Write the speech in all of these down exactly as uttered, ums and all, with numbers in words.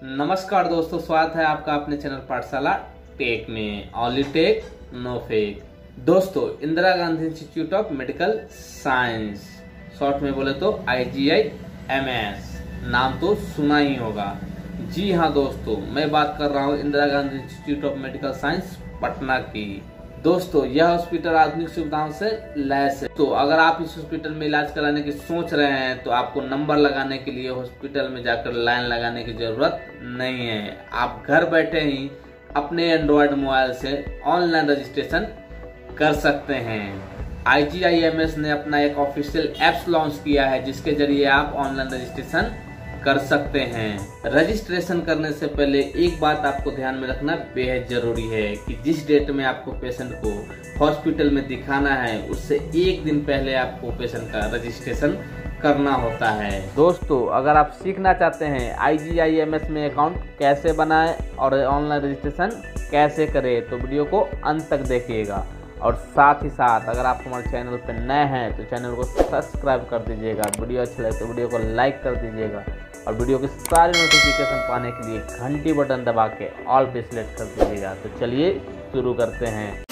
नमस्कार दोस्तों, स्वागत है आपका अपने चैनल पाठशाला टेक में। Only tech no fake. दोस्तों, Indira Gandhi institute of medical science, short में बोले तो आई जी आई एम एस, नाम तो सुना ही होगा। जी हाँ दोस्तों, मैं बात कर रहा हूँ Indira Gandhi institute of medical science Patna की। दोस्तों, यह हॉस्पिटल आधुनिक सुविधाओं से लैस है। तो अगर आप इस हॉस्पिटल में इलाज कराने की सोच रहे हैं तो आपको नंबर लगाने के लिए हॉस्पिटल में जाकर लाइन लगाने की जरूरत नहीं है। आप घर बैठे ही अपने एंड्रॉयड मोबाइल से ऑनलाइन रजिस्ट्रेशन कर सकते हैं। I G I M S ने अपना एक ऑफिशियल एप्स लॉन्च किया है जिसके जरिए आप ऑनलाइन रजिस्ट्रेशन कर सकते हैं। रजिस्ट्रेशन करने से पहले एक बात आपको ध्यान में रखना बेहद जरूरी है कि जिस डेट में आपको पेशेंट को हॉस्पिटल में दिखाना है उससे एक दिन पहले आपको पेशेंट का रजिस्ट्रेशन करना होता है। दोस्तों, अगर आप सीखना चाहते हैं I G I M S में अकाउंट कैसे बनाएं और ऑनलाइन रजिस्ट्रेशन कैसे करें तो वीडियो को अंत तक देखिएगा। और साथ ही साथ अगर आप हमारे चैनल पर नए हैं तो चैनल को सब्सक्राइब कर दीजिएगा। वीडियो अच्छा लगे तो वीडियो को लाइक कर दीजिएगा और वीडियो के सारे नोटिफिकेशन पाने के लिए घंटी बटन दबा के ऑल पे सिलेक्ट कर दीजिएगा। तो चलिए शुरू करते हैं।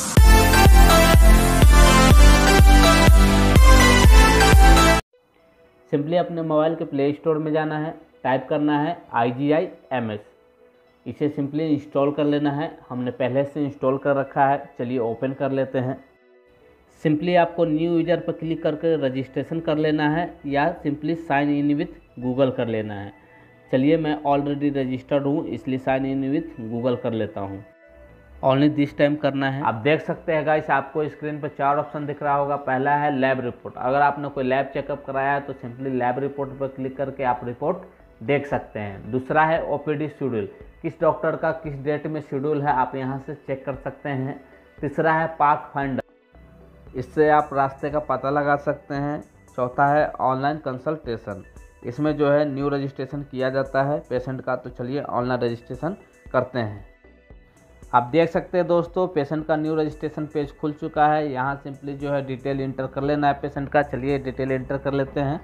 सिंपली अपने मोबाइल के प्ले स्टोर में जाना है, टाइप करना है I G I M S. इसे सिंपली इंस्टॉल कर लेना है। हमने पहले से इंस्टॉल कर रखा है। चलिए ओपन कर लेते हैं। सिंपली आपको न्यू यूज़र पर क्लिक करके रजिस्ट्रेशन कर लेना है या simply sign in with Google कर लेना है। चलिए, मैं ऑलरेडी रजिस्टर्ड हूँ इसलिए साइन इन विथ गूगल कर लेता हूँ। ओनली दिस टाइम करना है। आप देख सकते हैं गाइस, आपको स्क्रीन पर चार ऑप्शन दिख रहा होगा। पहला है लैब रिपोर्ट। अगर आपने कोई लैब चेकअप कराया है तो सिंपली लैब रिपोर्ट पर क्लिक करके आप रिपोर्ट देख सकते हैं। दूसरा है ओ पी डी शेड्यूल, किस डॉक्टर का किस डेट में शेड्यूल है आप यहाँ से चेक कर सकते हैं। तीसरा है पाथ फाइंडर, इससे आप रास्ते का पता लगा सकते हैं। चौथा है ऑनलाइन कंसल्टेशन, इसमें जो है न्यू रजिस्ट्रेशन किया जाता है पेशेंट का। तो चलिए ऑनलाइन रजिस्ट्रेशन करते हैं। आप देख सकते हैं दोस्तों, पेशेंट का न्यू रजिस्ट्रेशन पेज खुल चुका है। यहाँ सिंपली जो है डिटेल इंटर कर लेना है पेशेंट का। चलिए डिटेल इंटर कर लेते हैं।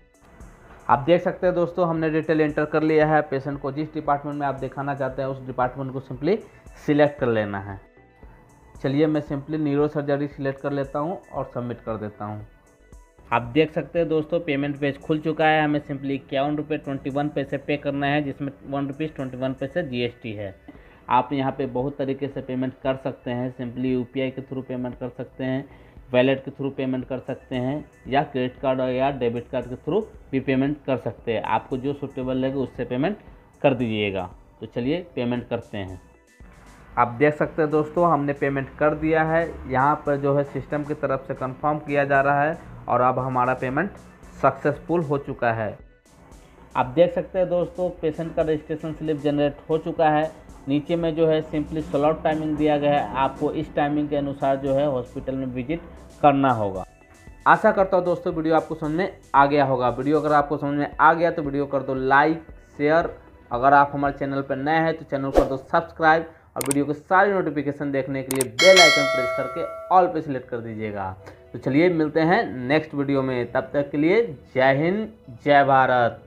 आप देख सकते हैं दोस्तों, हमने डिटेल एंटर कर लिया है। पेशेंट को जिस डिपार्टमेंट में आप दिखाना चाहते हैं उस डिपार्टमेंट को सिंपली सिलेक्ट कर लेना है। चलिए, मैं सिंपली न्यूरो सर्जरी सिलेक्ट कर लेता हूं और सबमिट कर देता हूं। आप देख सकते हैं दोस्तों, पेमेंट पेज खुल चुका है। हमें सिंपली इक्यावन रुपये ट्वेंटी वन पैसे पे करना है जिसमें वन रुपीज़ ट्वेंटी वन पैसे जी एस टी है। आप यहाँ पे बहुत तरीके से पेमेंट कर सकते हैं। सिंपली यू पी आई के थ्रू पेमेंट कर सकते हैं, वैलेट के थ्रू पेमेंट कर सकते हैं या क्रेडिट कार्ड या डेबिट कार्ड के थ्रू भी पेमेंट कर सकते हैं। आपको जो सूटेबल लगे उससे पेमेंट कर दीजिएगा। तो चलिए पेमेंट करते हैं। आप देख सकते हैं दोस्तों, हमने पेमेंट कर दिया है। यहाँ पर जो है सिस्टम की तरफ से कंफर्म किया जा रहा है और अब हमारा पेमेंट सक्सेसफुल हो चुका है। आप देख सकते हैं दोस्तों, पेशेंट का रजिस्ट्रेशन स्लिप जनरेट हो चुका है। नीचे में जो है सिंपली स्लॉट टाइमिंग दिया गया है। आपको इस टाइमिंग के अनुसार जो है हॉस्पिटल में विजिट करना होगा। आशा करता हूँ दोस्तों वीडियो आपको समझ में आ गया होगा। वीडियो अगर आपको समझ में आ गया तो वीडियो कर दो लाइक शेयर। अगर आप हमारे चैनल पर नए हैं तो चैनल कर दो सब्सक्राइब और वीडियो के सारे नोटिफिकेशन देखने के लिए बेल आइकन प्रेस करके ऑल पे सिलेक्ट कर दीजिएगा। तो चलिए मिलते हैं नेक्स्ट वीडियो में। तब तक के लिए जय हिंद, जय भारत।